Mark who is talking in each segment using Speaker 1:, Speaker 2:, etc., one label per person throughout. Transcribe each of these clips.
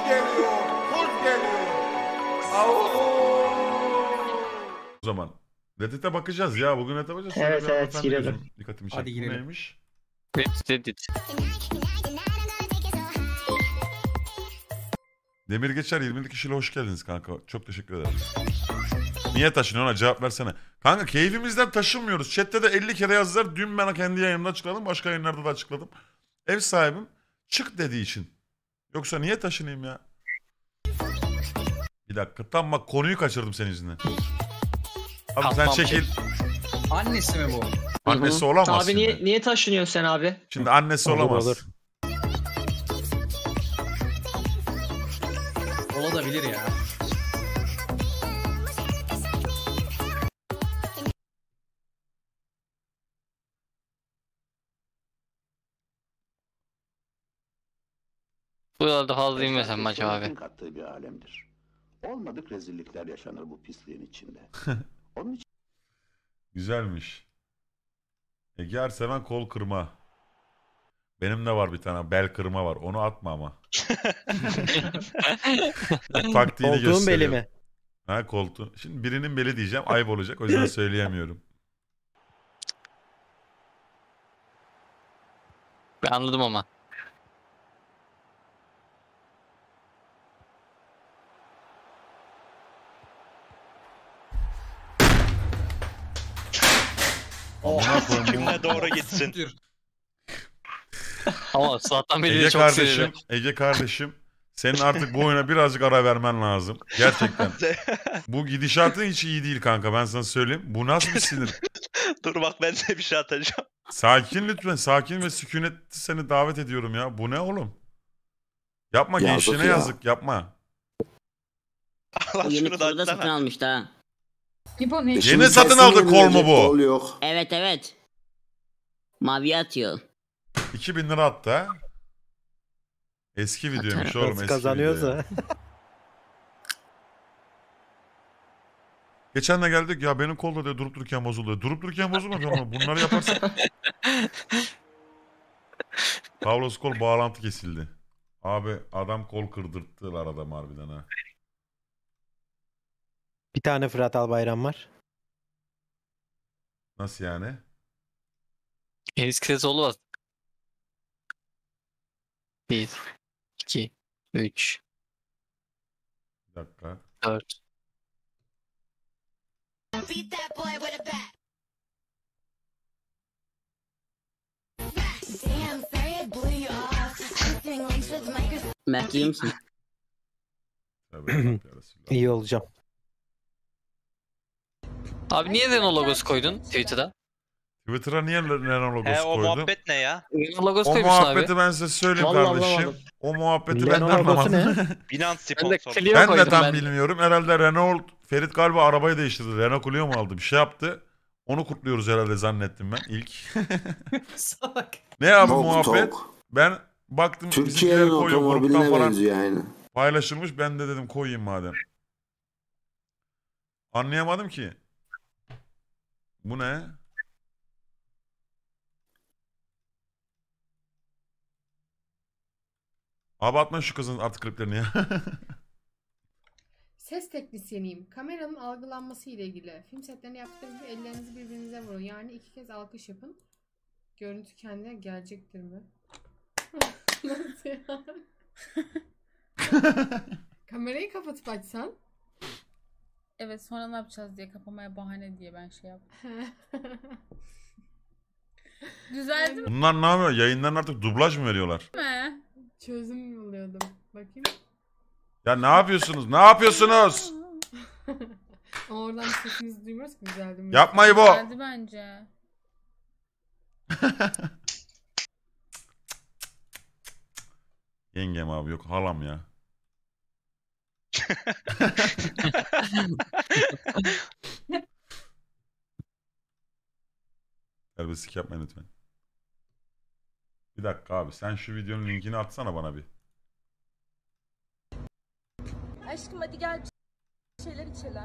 Speaker 1: geliyor. Kurt geliyor. Au. O zaman Reddit'e bakacağız ya. Bugün Reddit'e bakacağız. Şöyle
Speaker 2: Evet,
Speaker 1: bir
Speaker 2: evet,
Speaker 1: hanımefendi
Speaker 2: girelim.
Speaker 1: gözüm dikkatimi
Speaker 3: Hadi
Speaker 1: çekti. Bu
Speaker 3: girelim.
Speaker 1: neymiş?
Speaker 4: Reddit.
Speaker 1: Demir Geçer 20 kişiyle hoş geldiniz kanka. Çok teşekkür ederim. Niye taşınıyorsun, ona cevap versene. Kanka keyfimizden taşınmıyoruz. Chat'te de 50 kere yazdılar. Dün ben kendi yayınımda açıkladım. Başka yayınlarda da açıkladım. Ev sahibim çık dediği için. Yoksa niye taşınayım ya? Bir dakika. Tam bak konuyu kaçırdım senin yüzünden. Abi sen
Speaker 4: Tamam,
Speaker 1: çekil.
Speaker 3: Annesi mi bu?
Speaker 1: Annesi olamaz
Speaker 2: Abi
Speaker 1: şimdi.
Speaker 2: niye taşınıyorsun sen abi?
Speaker 1: Şimdi annesi
Speaker 5: Olur,
Speaker 1: olamaz.
Speaker 5: olur.
Speaker 3: Olabilir ya.
Speaker 4: Buralarda fazla inmesem mi acaba abi?
Speaker 6: Sanatın kattığı bir alemdir. Olmadık rezillikler yaşanır bu pisliğin içinde. Onun için
Speaker 1: Güzelmiş. Ege Erseven kol kırma. Benim de var bir tane bel kırma var. Onu atma ama. Taktiğini
Speaker 5: Koltuğun
Speaker 1: gösteriyor.
Speaker 5: beli mi?
Speaker 1: Ha koltuğun. Şimdi birinin beli diyeceğim. Ayıp olacak. O yüzden söyleyemiyorum.
Speaker 4: Ben anladım ama.
Speaker 1: Amına koyayım bu-
Speaker 7: Kimle doğru gitsin.
Speaker 3: Dur.
Speaker 4: Ama Suat'tan beri de
Speaker 1: Ege
Speaker 4: çok
Speaker 1: kardeşim,
Speaker 4: seviyorum.
Speaker 1: Ege kardeşim. Senin artık bu oyuna birazcık ara vermen lazım. Gerçekten. Bu gidişatın hiç iyi değil kanka. Ben sana söyleyeyim. Bu nasıl bir sinir?
Speaker 7: Dur bak ben size bir şey atacağım.
Speaker 1: Sakin lütfen. Sakin ve sükunetli seni davet ediyorum ya. Bu ne oğlum? Yapma
Speaker 6: Yazık
Speaker 1: gençliğine
Speaker 6: ya.
Speaker 1: yazık. Yapma.
Speaker 7: Allah
Speaker 8: Yeni
Speaker 7: şunu da
Speaker 8: kolu da satın
Speaker 7: açsana.
Speaker 8: almıştı ha.
Speaker 9: İbo ne?
Speaker 1: Yeni satın aldık kol mu bu?
Speaker 6: Kol yok.
Speaker 8: Evet evet. Mavi atıyor.
Speaker 1: 2000 lira attı ha. Eski videoymuş
Speaker 8: Atarım.
Speaker 1: oğlum.
Speaker 5: Nasıl
Speaker 1: Eski
Speaker 5: kazanıyorsa.
Speaker 1: video. Geçen de geldik ya benim kolda diyor durup dururken bozuluyor. Durup dururken bozulmuyor ama bunları yaparsan. Pavlos kol bağlantı kesildi. Abi adam kol kırdırttılar adam harbiden ha.
Speaker 5: Bir tane Fırat Albayram var.
Speaker 1: Nasıl yani?
Speaker 4: Enis Kresoğlu var. 1, 2, 3,
Speaker 1: Bir dakika.
Speaker 4: 4.
Speaker 8: Mert iyi misin?
Speaker 1: Tövbe yarabbim, Resulallah.
Speaker 5: İyi olacağım.
Speaker 4: Abi niye Renault logosu koydun Twitter'a?
Speaker 1: Twitter'a niye Renault logosu
Speaker 7: He o
Speaker 1: koydum?
Speaker 7: muhabbet ne ya?
Speaker 4: Renault logosu
Speaker 1: O
Speaker 4: koymuşsun
Speaker 1: muhabbeti
Speaker 4: abi.
Speaker 1: ben size söyleyeyim
Speaker 2: Vallahi
Speaker 1: kardeşim.
Speaker 2: anlamadım.
Speaker 1: O muhabbeti ben de
Speaker 5: Renault logosu
Speaker 1: anlamadım.
Speaker 5: ne?
Speaker 7: Binance
Speaker 4: Ben de
Speaker 7: sponsor.
Speaker 4: Clio
Speaker 1: Ben de
Speaker 4: koydum
Speaker 1: tam
Speaker 4: ben.
Speaker 1: bilmiyorum. Herhalde Renault, Ferit galiba arabayı değiştirdi. Renault Clio mu aldı? Bir şey yaptı. Onu kutluyoruz herhalde zannettim ben ilk.
Speaker 3: Salak.
Speaker 1: Ne abi
Speaker 6: Tok
Speaker 1: muhabbet?
Speaker 6: tok.
Speaker 1: Ben baktım bizimkiler
Speaker 6: Türkiye'nin
Speaker 1: koyuyor gruptan
Speaker 6: otomobiline
Speaker 1: falan
Speaker 6: benziyor yani.
Speaker 1: paylaşılmış. Ben de dedim koyayım madem. Anlayamadım ki. Bu ne? Abi atma şu kızın artık kliplerini ya.
Speaker 9: Ses teknisyeniyim. Kameranın algılanması ile ilgili. Film setlerinde yaptıkları gibi ellerinizi birbirinize vurun. Yani 2 kez alkış yapın. Görüntü kendine gelecektir mi? Nasıl ya? Kamerayı kapatıp açsan.
Speaker 10: Evet sonra ne yapacağız diye kapamaya bahane diye ben şey yaptım. Düzeldi
Speaker 1: Bunlar ne yapıyor? Yayınların artık dublaj mı veriyorlar?
Speaker 10: mi?
Speaker 9: Çözüm buluyordum. Bakayım.
Speaker 1: Ya ne yapıyorsunuz? Ne yapıyorsunuz?
Speaker 9: Ama oradan sesimizi duymuyoruz ki güzel duymuyoruz.
Speaker 1: Yapmayı bu.
Speaker 10: Düzeldi bence.
Speaker 1: Yengem abi yok halam ya. Terbiyesizlik yapmayın lütfen. Bir dakika abi sen şu videonun linkini atsana bana bir.
Speaker 10: Aşkım hadi gel bir şeyler içelim.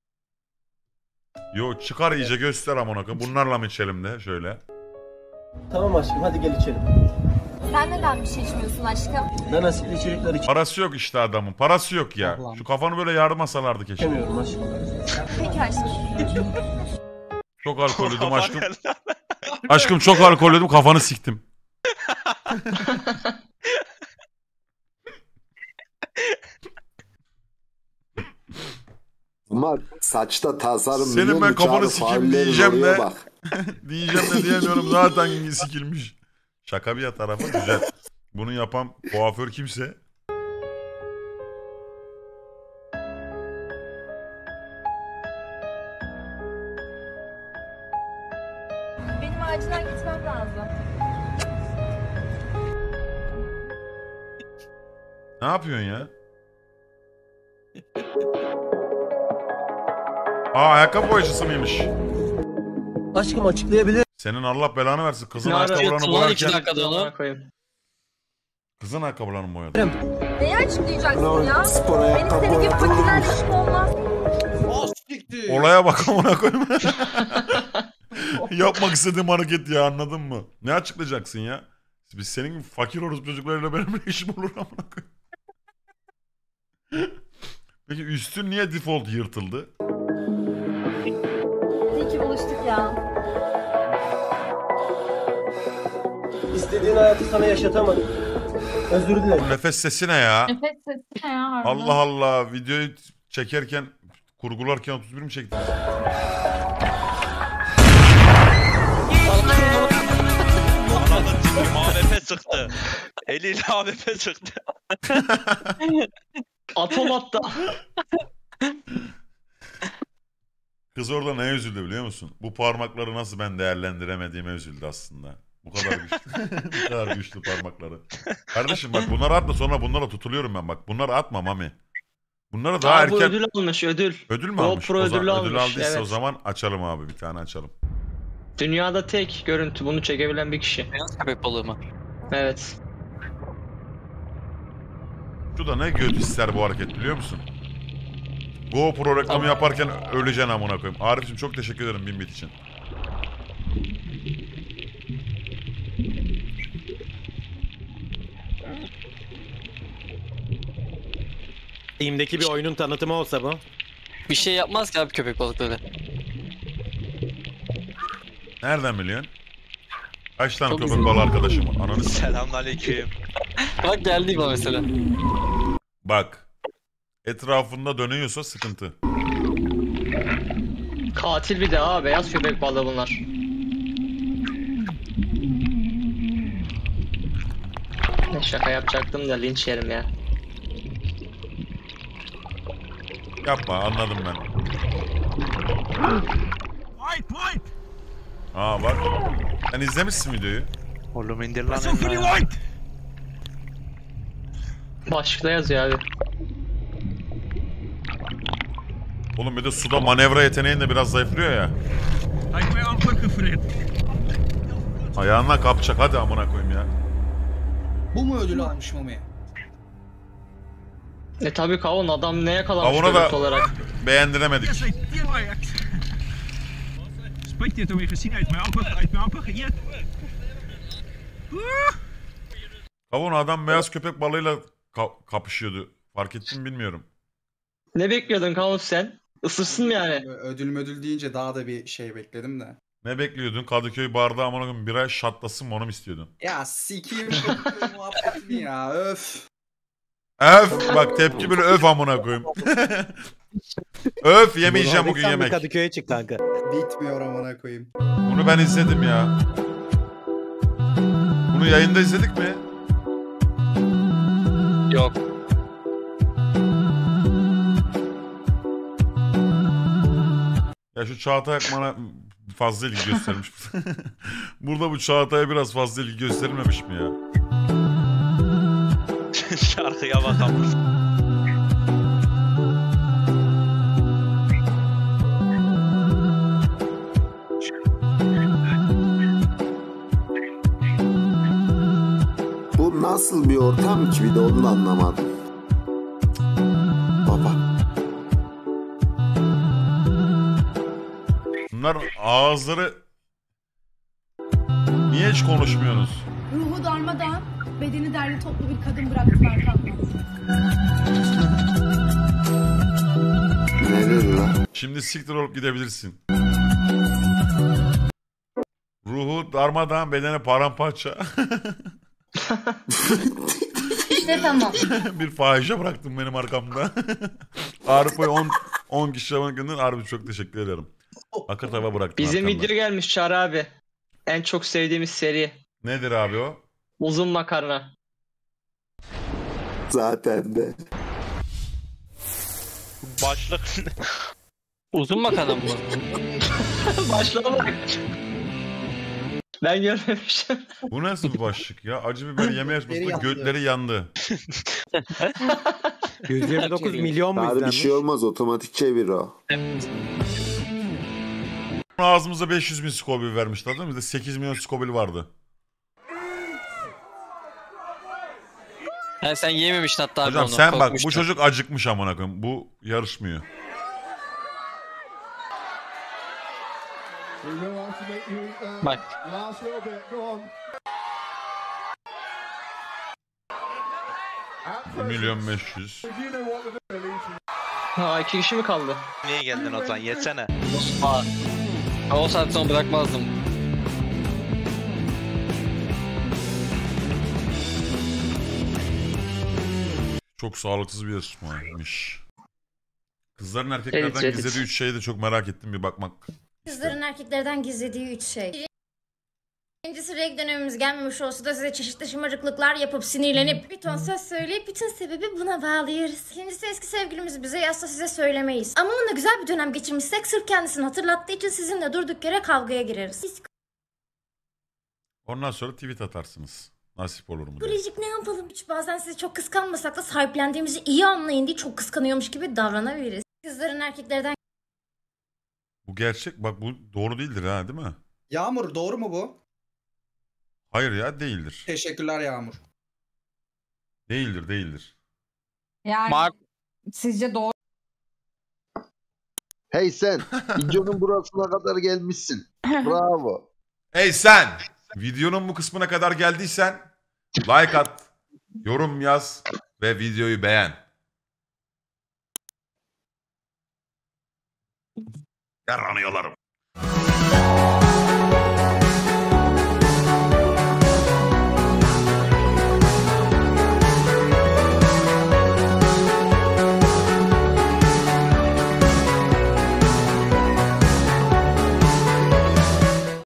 Speaker 1: Yo çıkar iyice göster amına koyayım. Bunlarla mı içelim de şöyle.
Speaker 2: Tamam aşkım hadi gel içelim.
Speaker 10: Sen neden bir şey içmiyorsun aşkım?
Speaker 5: Ben asitli içerikler
Speaker 1: Parası yok işte adamın. Parası yok ya.
Speaker 3: Allah'ım.
Speaker 1: Şu kafanı böyle yarmasalardı keşke.
Speaker 5: içemiyorum aşkım.
Speaker 10: Peki aşkım.
Speaker 1: Çok alkollüydüm aşkım. Aşkım çok alkollüydüm, kafanı siktim.
Speaker 6: Ama saçta tasarım
Speaker 1: Senin
Speaker 6: milyon
Speaker 1: ben kafanı
Speaker 6: uçağı
Speaker 1: sikeyim
Speaker 6: faulleri
Speaker 1: diyeceğim
Speaker 6: oraya
Speaker 1: de.
Speaker 6: bak.
Speaker 1: Diyeceğim de diyemiyorum, zaten sikilmiş. Şaka bir ya tarafa, güzel. Bunu yapan kuaför kimse.
Speaker 10: Benim acilen gitmem lazım.
Speaker 1: Ne yapıyorsun ya? Aa, ayakkabı boyacısı mıymış?
Speaker 5: Aşkım açıklayabilir.
Speaker 1: Senin Allah belanı versin. Kızın
Speaker 4: Ne ara
Speaker 1: ayakkabılarını
Speaker 4: yapıyorsun lan 2
Speaker 1: boyarken...
Speaker 4: dakikada onu?
Speaker 1: Kızın ayakkabılarını boyadı.
Speaker 10: Neyi açıklayacaksın ya?
Speaker 6: Spor
Speaker 10: Benim
Speaker 6: ayakkabı
Speaker 10: senin gibi
Speaker 6: boyatılır
Speaker 10: patilerle
Speaker 6: mı?
Speaker 10: işim olmaz.
Speaker 1: Olaya bak amına koyayım. Yapmak istediğim hareket ya, anladın mı? Ne açıklayacaksın ya? Biz senin gibi fakir orospu çocuklarıyla benim ne işim olur amına koyayım. Peki üstün niye default yırtıldı?
Speaker 10: İyi ki buluştuk ya.
Speaker 5: İstediğin hayatı sana yaşatamadım. Özür dilerim.
Speaker 1: Bu nefes sesi ne ya?
Speaker 10: Nefes sesi ne ya harbiden?
Speaker 1: Allah Allah, videoyu çekerken, kurgularken 31 mi çektiniz?
Speaker 7: Anladın şimdi AWP sıktı. Eliyle AWP sıktı.
Speaker 4: Atom attı.
Speaker 1: Kız orada neye üzüldü biliyor musun? Bu parmakları nasıl ben değerlendiremediğime üzüldü aslında. Bu kadar güçlü. Bu kadar güçlü parmakları. Kardeşim bak, bunları atma, sonra bunlara tutuluyorum ben bak. Bunları atma Mami. Bunları daha erken...
Speaker 4: ödül almış ödül.
Speaker 1: Ödül mü
Speaker 4: GoPro
Speaker 1: almış? O zaman
Speaker 4: ödülü
Speaker 1: ödül
Speaker 4: almış,
Speaker 1: aldıysa
Speaker 4: evet.
Speaker 1: o zaman açalım abi, bir tane açalım.
Speaker 2: Dünyada tek görüntü bunu çekebilen bir kişi.
Speaker 4: Beyaz köpek balığı mı?
Speaker 2: Evet.
Speaker 1: Şu da ne göt ister bu hareket biliyor musun? GoPro reklamı yaparken öleceksin amına koyayım. Arif'cim çok teşekkür ederim 1000 bit için.
Speaker 5: Steam'deki bir oyunun tanıtımı olsa bu.
Speaker 4: Bir şey yapmaz ki abi köpek balıkları.
Speaker 1: Nereden biliyorsun? Kaç tane
Speaker 4: Çok
Speaker 1: köpek
Speaker 4: üzüldüm.
Speaker 1: balığı arkadaşım var? Ananı s***.
Speaker 7: Selamünaleyküm.
Speaker 4: Bak geldi bana mesela.
Speaker 1: Bak. Etrafında dönüyorsa sıkıntı.
Speaker 2: Katil bir de ha, beyaz köpek balığı bunlar. Ne şaka yapacaktım da linç yerim ya.
Speaker 1: Yapma, anladım ben. Aa bak. Sen izlemişsin videoyu.
Speaker 7: Oğlum indir lan eline.
Speaker 2: Başlıkta yazıyor abi.
Speaker 1: Oğlum bir de suda manevra yeteneğin de biraz zayıflıyor ya. Ayağına kapacak, hadi amına koyayım ya.
Speaker 3: Bu mu ödül almış Mami?
Speaker 2: Tabi kavun adam ne yakalamış
Speaker 1: Kavuna da-
Speaker 2: görüntü olarak.
Speaker 1: Beğendiremedik.
Speaker 11: Spreekt dit alweer gezien uit mijn amper geëerd?
Speaker 1: Kavun adam beyaz köpek balığıyla kapışıyordu. Fark ettin mi bilmiyorum.
Speaker 2: Ne bekliyordun kavun sen? Isırsın mı yani?
Speaker 3: Ödül deyince daha da bir şey bekledim de.
Speaker 1: Ne bekliyordun? Kadıköy bardağı amına koyayım bira şatlasın mı, onu mu istiyordun?
Speaker 3: Ya sikiyim muhabbetini ya öf.
Speaker 1: Öf, bak tepki böyle öf amına koyayım. Öf, yemeyeceğim bugün yemek.
Speaker 5: Kadıköy'e çık kanka.
Speaker 3: Bitmiyor amına koyayım.
Speaker 1: Bunu ben izledim ya. Bunu yayında izledik mi?
Speaker 4: Yok.
Speaker 1: Ya şu Çağatay bana fazla ilgi göstermiş. Burada bu Çağatay'a biraz fazla ilgi gösterilmemiş mi ya?
Speaker 7: Şarkıya bakalım.
Speaker 6: Bu nasıl bir ortam ki bir de onu da anlamadım. Baba.
Speaker 1: Bunlar ağızları... Niye hiç konuşmuyorsunuz?
Speaker 10: Ruhu darmadan. Bedeni derli toplu bir kadın bıraktılar kalkmadı.
Speaker 6: Ne dedi lan?
Speaker 1: Şimdi siktir olup gidebilirsin. Ruhu darmadağın, bedene paramparça.
Speaker 10: İşte tamam.
Speaker 1: Bir fahişe bıraktım benim arkamda. Arif'e 10 kişi bakındın. Arif çok teşekkür ederim. Akır tava bıraktın
Speaker 2: Bizim
Speaker 1: arkamda.
Speaker 2: video gelmiş Çağrı abi. En çok sevdiğimiz seri.
Speaker 1: Nedir abi o?
Speaker 2: Uzun makarna.
Speaker 6: Zaten de.
Speaker 7: Başlık.
Speaker 4: Uzun makarna mı?
Speaker 2: Başlama bak. Ben görmemişim.
Speaker 1: Bu nasıl bir başlık ya? Acı biber yeme yarışmasında
Speaker 3: yandı.
Speaker 1: götleri yandı.
Speaker 5: 129 milyon mu
Speaker 6: Abi bir
Speaker 5: izlenmiş?
Speaker 6: şey olmaz, otomatik çevir o.
Speaker 1: Ağzımıza 500 bin Scoville vermişler değil mi? Bizde 8 milyon Scoville vardı.
Speaker 4: Ha, sen yememiştin hatta abi
Speaker 1: Hocam
Speaker 4: onu.
Speaker 1: sen bak, bu
Speaker 4: korkmuştun.
Speaker 1: çocuk acıkmış amına koyayım. Bu yarışmıyor.
Speaker 4: Bak.
Speaker 1: 1.500.000.
Speaker 2: Ha 2 kişi mi kaldı?
Speaker 7: Niye geldin o zaman? Yesene.
Speaker 4: Aa. Ben o saatten sonra bırakmazdım.
Speaker 1: Çok sağlıksız bir yarışmaymış. Kızların erkeklerden
Speaker 2: Evet.
Speaker 1: gizlediği 3 şeyi de çok merak ettim, bir bakmak.
Speaker 10: Kızların erkeklerden gizlediği 3 şey. Birincisi reg dönemimiz gelmemiş olsa da size çeşitli şımarıklıklar yapıp sinirlenip bir ton söz söyleyip bütün sebebi buna bağlıyoruz. İkincisi eski sevgilimiz bize yazsa size söylemeyiz. Ama onunla güzel bir dönem geçirmişsek sırf kendisini hatırlattığı için sizinle durduk yere kavgaya gireriz.
Speaker 1: Ondan sonra tweet atarsınız. Nasip olur mu diye.
Speaker 10: Psikolojik ne yapalım? Hiç bazen sizi çok kıskanmasak da sahiplendiğimizi iyi anlayın diye çok kıskanıyormuş gibi davranabiliriz. Kızların erkeklerden
Speaker 1: Bu gerçek, bak bu doğru değildir ha, değil mi?
Speaker 3: Yağmur doğru mu bu?
Speaker 1: Hayır ya, değildir.
Speaker 3: Teşekkürler Yağmur.
Speaker 1: Değildir.
Speaker 10: yani
Speaker 4: Mark.
Speaker 10: sizce doğru
Speaker 6: Hey sen, videonun burasına kadar gelmişsin. Bravo.
Speaker 1: Hey sen! Videonun bu kısmına kadar geldiysen like at, yorum yaz ve videoyu beğen. Yaranıyorlarım.